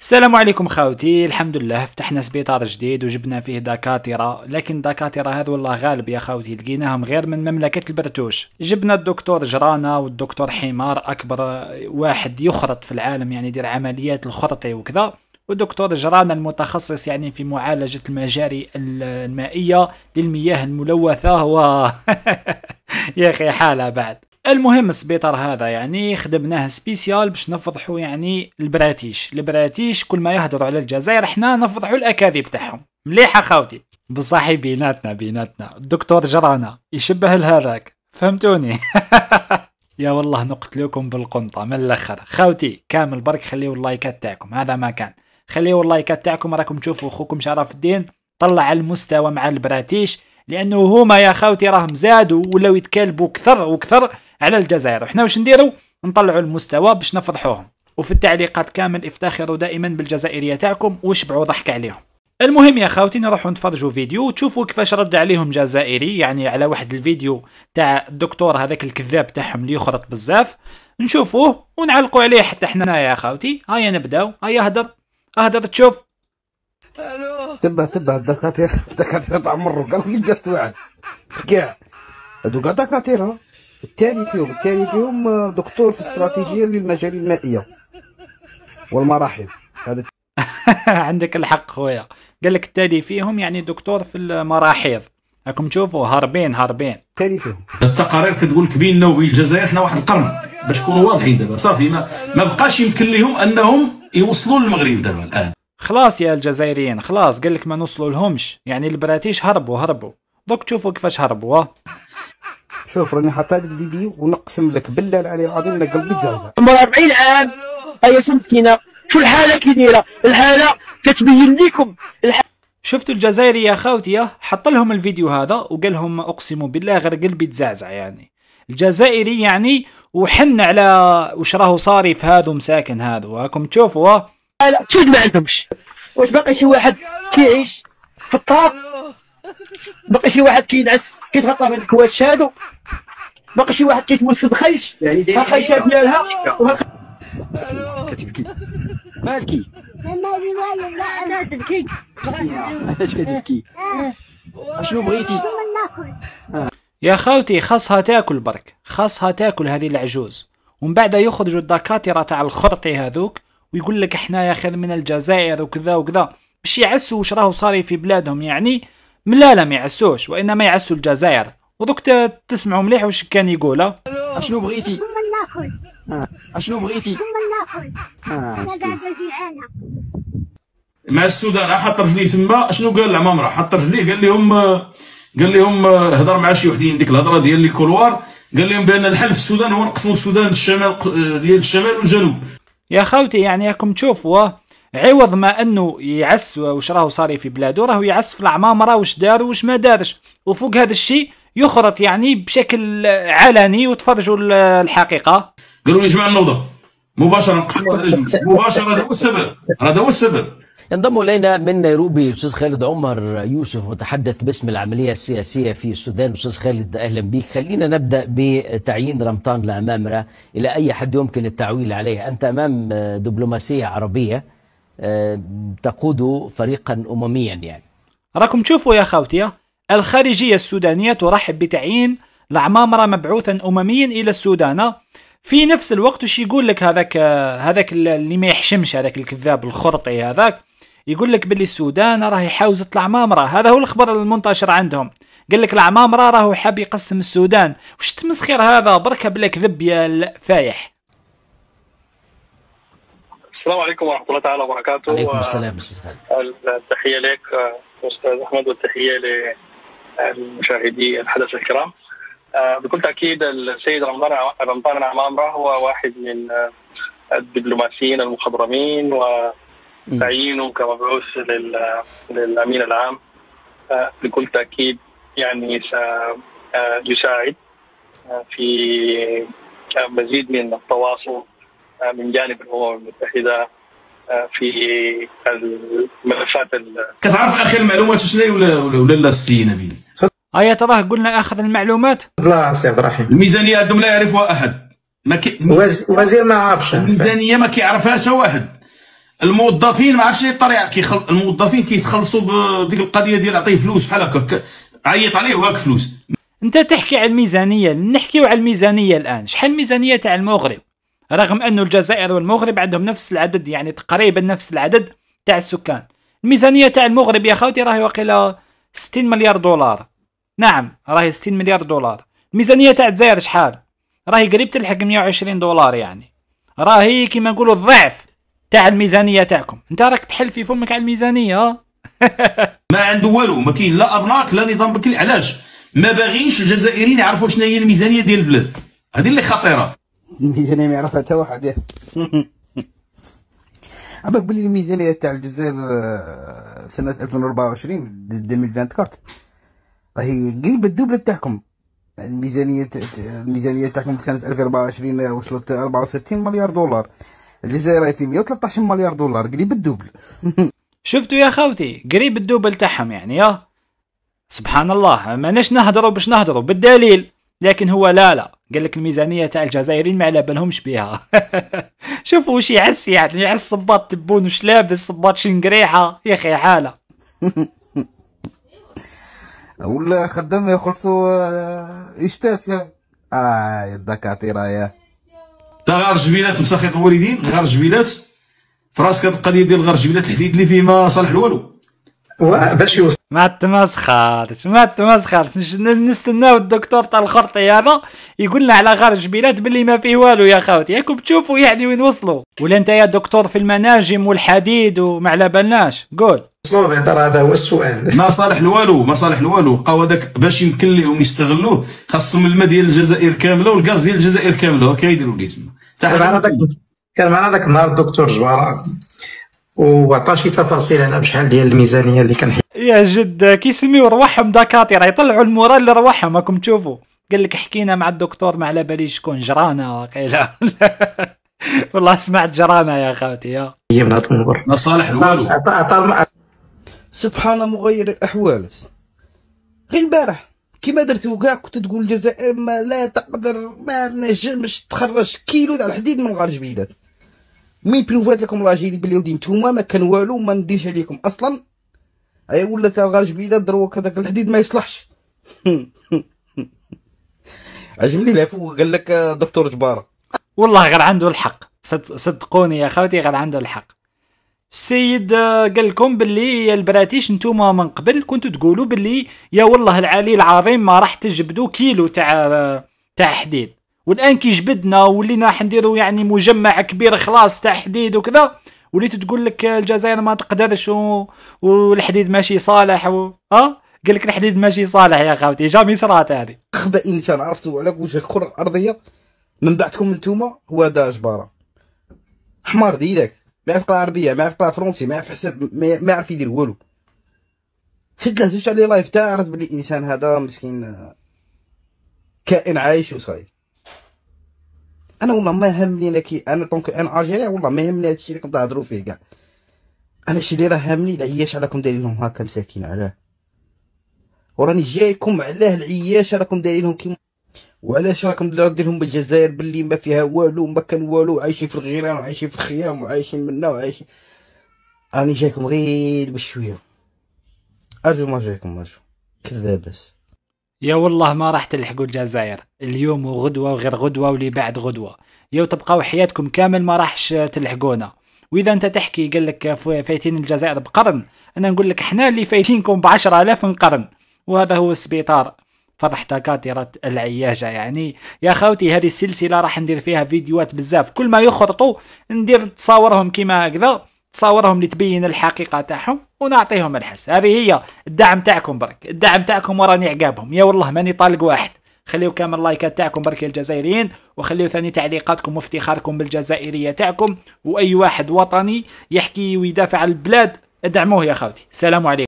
السلام عليكم خاوتي. الحمد لله فتحنا سبيطار جديد وجبنا فيه دكاترة، لكن الدكاترة هذو والله غالب يا خاوتي لقيناهم غير من مملكة البرتوش. جبنا الدكتور جرانا والدكتور حمار، أكبر واحد يخرط في العالم، يعني يدير عمليات الخرطي وكذا. والدكتور جرانا المتخصص يعني في معالجة المجاري المائية للمياه الملوثة يا أخي حالة بعد. المهم السبيطار هذا يعني خدمناه سبيسيال باش نفضحوا يعني البراتيش كل ما يهضروا على الجزائر احنا نفضحوا الاكاذيب تاعهم. مليحه خاوتي، بصحي بيناتنا الدكتور جرانا يشبه لهذاك، فهمتوني؟ يا والله نقتلوكم بالقنطه من الاخر. خاوتي كامل برك خليوا اللايكات تاعكم، هذا ما كان، خليوا اللايكات تاعكم. راكم تشوفوا اخوكم شرف الدين طلع المستوى مع البراتيش، لانه هما يا خاوتي راهم زادوا ولاو يتكلبوا كثر وكثر على الجزائر، وحنا واش نديروا؟ نطلعوا المستوى باش نفضحوهم. وفي التعليقات كامل افتخروا دائما بالجزائريه تاعكم وشبعوا ضحك عليهم. المهم يا خاوتي نروحوا نتفرجوا فيديو وتشوفوا كيفاش رد عليهم جزائري، يعني على واحد الفيديو تاع الدكتور هذاك الكذاب تاعهم اللي يخرط بزاف، نشوفوه ونعلقوا عليه حتى احنا يا خاوتي. هيا نبداو، هيا اهدر تشوف. تبع الدكاترة تاع مرو قالوا لي جات واحد كاع هادو كاع دكاترة. الثاني فيهم دكتور في استراتيجية للمجاري المائية والمراحل. هذا عندك الحق خويا، قال لك التالي فيهم يعني دكتور في المراحيض. راكم تشوفوا هاربين الثاني فيهم. التقارير كتقول لك بيننا وبين الجزائر حنا واحد القرن، باش نكونوا واضحين دابا صافي ما بقاش يمكن لهم انهم يوصلوا للمغرب دابا الان. خلاص يا الجزائريين خلاص، قال لك ما نوصلوا لهمش، يعني البراتيش هربوا دوك تشوفوا كيفاش هربوا. شوف راني حاط هذا الفيديو ونقسم لك بالله العلي العظيم ان قلبي تزعزع. عمر 40 عام هي مسكينه، شو الحاله كي دايره؟ الحاله كتبين لكم شفتوا الجزائري يا خاوتي حط لهم الفيديو هذا وقال لهم اقسم بالله غير قلبي تزعزع. يعني الجزائري يعني وحن على وش راهو صاري في هذا مساكن هذا، وراكم تشوفوا لا شد ما عندهمش. واش باقي شي واحد كيعيش في الطراب؟ باقي شي واحد كينعس كيتغطى بالكواش هادو؟ باقي شي واحد كيتوسد خيش؟ ها خيشات ديالها كتبكي مالكي؟ مالي والو، لا تبكي. علاش كتبكي؟ اشنو بغيتي؟ يا خاوتي خاصها تاكل برك، خاصها تاكل هذه العجوز، ومن بعد يخرجوا الدكاتره تاع الخرطي هذوك ويقول لك احنا خير من الجزائر وكذا وكذا، باش يعسوا واش راهو صاري في بلادهم. يعني لا ما يعسوش، وانما يعسوا الجزائر. ودوك تسمعوا مليح واش كان يقول. اشنو بغيتي؟ ناكل. اشنو بغيتي؟ ناكل. انا قاعده جيعانه. مع السودان حط رجليه تما، اشنو قال العمامره؟ حط رجليه قال لهم هضر مع شي وحدين ديك الهضره ديال لي كولوار، قال لهم بان الحل في السودان هو نقسموا السودان للشمال ديال الشمال والجنوب. يا خاوتي يعني راكم تشوفوا عوض ما انه يعس واش راهو صاري في بلاده، راهو يعس في العمامره واش دار واش ما دارش، وفوق هذا الشيء يخرط يعني بشكل علني. وتفرجوا الحقيقه، قالوا لي جماعه النوضه مباشره نقسموا على جوج مباشره. هذا هو السبب. ينضم الينا من نيروبي الاستاذ خالد عمر يوسف، متحدث باسم العمليه السياسيه في السودان. استاذ خالد اهلا بك. خلينا نبدا بتعيين رمضان العمامره، الى اي حد يمكن التعويل عليه؟ انت امام دبلوماسيه عربيه تقود فريقا امميا. يعني راكم تشوفوا يا خاوتي الخارجيه السودانيه ترحب بتعيين العمامره مبعوثا امميا الى السودان. في نفس الوقت وش يقول لك هذاك اللي ما يحشمش، هذاك الكذاب الخرطي هذاك، يقول لك باللي السودان راهي حاوزت العمامره. هذا هو الخبر المنتشر عندهم، قال لك العمامره راهو حاب يقسم السودان. وش تمسخير هذا؟ بركه بلا كذب يا فايح. السلام عليكم ورحمه الله تعالى وبركاته. وعليكم السلام استاذ خالد. التحيه لك استاذ احمد، والتحيه للمشاهدي الحدث الكرام. بكل تاكيد السيد رمضان العمامره هو واحد من الدبلوماسيين المخضرمين، وتعيينه كمبعوث للامين العام بكل تاكيد يعني سيساعد في مزيد من التواصل من جانب الامم المتحده في الملفات. كتعرف اخر المعلومات شنو ولا لا السي نبيل؟ هيا تراه قلنا اخذ المعلومات. لا سي عبد الرحيم، الميزانيه عندهم لا يعرفها احد. وزير ما عرفش الميزانيه ما كيعرفهاش واحد. الموظفين ما عرفتش الطريقه الموظفين كيتخلصوا بديك القضيه ديال عطيه فلوس بحال هكا، عيط عليه وهاك فلوس. انت تحكي على الميزانيه، نحكيو على الميزانيه الان. شحال الميزانيه تاع المغرب؟ رغم انه الجزائر والمغرب عندهم نفس العدد، يعني تقريبا نفس العدد تاع السكان. الميزانيه تاع المغرب يا خوتي راهي واقيلا 60 مليار دولار. نعم راهي 60 مليار دولار. الميزانيه تاع الجزائر شحال؟ راهي قريب تلحق 120 دولار، يعني راهي كيما نقولوا الضعف تاع الميزانيه تاعكم. انت راك تحل في فمك على الميزانيه. ما عنده والو، ما كاين لا ارناك لا نظام بكري. علاش؟ ما باغينش الجزائريين يعرفوا شنو هي الميزانيه ديال البلاد. هذه اللي خطيره. الميزانيه ما يعرفها حتى واحد. عباك بلي الميزانيه تاع الجزائر سنه 2024 2024 راهي قريبه الدوبله تاعكم. الميزانيه تاعكم سنه 2024 وصلت 64 مليار دولار. الجزائر راهي في 113 مليار دولار، قريب الدوبل. شفتوا يا خوتي قريب الدوبل تاعهم يعني. يا سبحان الله، ماناش نهضروا باش نهضروا بالدليل، لكن هو لا قال لك الميزانيه تاع الجزائريين ما على بالهمش بها. شوفوا واش يعس، يعني يعس صباط تبون وش لابس، صباط شنقريحه يا اخي حاله. ولا خدام يخلصوا اشتات يا الدكاتره يا تا غار جبيلات مساخيط الوالدين، غار جبيلات في راسك هاد القضيه ديال غار جبيلات الحديد اللي فيه ما صالح الوالو. باش يوصل ما تمسخرش نستناو الدكتور تاع الخرطي هذا يقول لنا على غار جبيلات باللي ما فيه والو يا خوتي. ياكم تشوفوا يعني وين وصلوا. ولا انت يا دكتور في المناجم والحديد وما على بالناش قول. هذا هو السؤال. ما صالح الوالو، ما صالح الوالو. بقاو هذاك باش يمكن لهم يستغلوه، خاصهم الماء ديال الجزائر كامله والغاز ديال الجزائر كامله. هكا يديروا لي تما. كان معنا ذاك النهار الدكتور جواره وعطى شي تفاصيل على بشحال ديال الميزانيه اللي كان يا جد كيسميو رواحهم دكاتره، يطلعوا المورال لرواحهم. راكم تشوفوا قال لك حكينا مع الدكتور ما على باليش شكون جرانا قيله. والله سمعت جرانا يا خالتي. يا من هذا المنبر ما صالح الوالو. سبحان مغير الاحوال. غير البارح كيما درتو كاع كنت تقول الجزائر ما لا تقدر ما نجمش تخرج كيلو تاع الحديد من غار جبيلات. مين بروفات لكم راجلي بلي ودي نتوما ما كان والو ما نديرش عليكم اصلا. اي ولا تاع غار جبيلات دروك هذاك الحديد ما يصلحش. عجبني العفو قال لك دكتور جباره. والله غير عنده الحق، صدقوني يا خوتي غير عنده الحق. السيد قال لكم باللي البراتيش نتوما من قبل كنتوا تقولوا باللي يا والله العلي العظيم ما راح تجبدوا كيلو تاع حديد، والان كي جبدنا ولينا راح نديروا يعني مجمع كبير خلاص تاع حديد وكذا، وليت تقول لك الجزائر ما تقدرش والحديد ماشي صالح قال لك الحديد ماشي صالح يا خاوتي. جامي صرات هذه. اخبى انسان عرفتوا على وجه الكره الارضيه من بعدكم نتوما هو دا جباره حمار ديالك، ما يعرف يقرا عربيه، ما يعرف يقرا فرونسي، ما يعرف يحسب، ما يعرف يدير والو. شد له زوج عليه لايف تاع عرفت بلي الانسان هذا مسكين كائن عايش وصاير. انا والله ما يهمني لك انا طونك انا الجيري، والله ما يهمني هادشي اللي كنتو تهضروا فيه كاع. انا الشيء اللي راه هامني العياش راكم دايرين لهم هكا مساكين. علاه؟ وراني جايكم علاه العياش راكم دايرين لهم كيما، وعلاش راكم دايرين لهم بالجزائر باللي ما فيها والو ما كان والو، عايشين في الغيران وعايشين في الخيام وعايشين منا وعايشين. راني جايكم غير بشويه، ارجو ما جايكم ارجو كذاب بس. يا والله ما راح تلحقوا الجزائر اليوم وغدوه وغير غدوه واللي بعد غدوه، يا تبقاو حياتكم كامل ما راحش تلحقونا. واذا انت تحكي قال لك فايتين الجزائر بقرن، انا نقول لك احنا اللي فايتينكم ب10,000 قرن، وهذا هو السبيطار فرح دكاترة العياجة. يعني يا خوتي هذه السلسلة راح ندير فيها فيديوهات بزاف، كل ما يخرطوا ندير تصاورهم كيما هكذا، تصاورهم لتبين الحقيقة تاعهم ونعطيهم الحس. هذه هي الدعم تاعكم برك، الدعم تاعكم وراني عقابهم. يا والله ماني طالق واحد. خليو كامل اللايكات تاعكم برك الجزائريين، وخليو ثاني تعليقاتكم وافتخاركم بالجزائرية تاعكم، واي واحد وطني يحكي ويدافع عن البلاد ادعموه يا خوتي. السلام عليكم.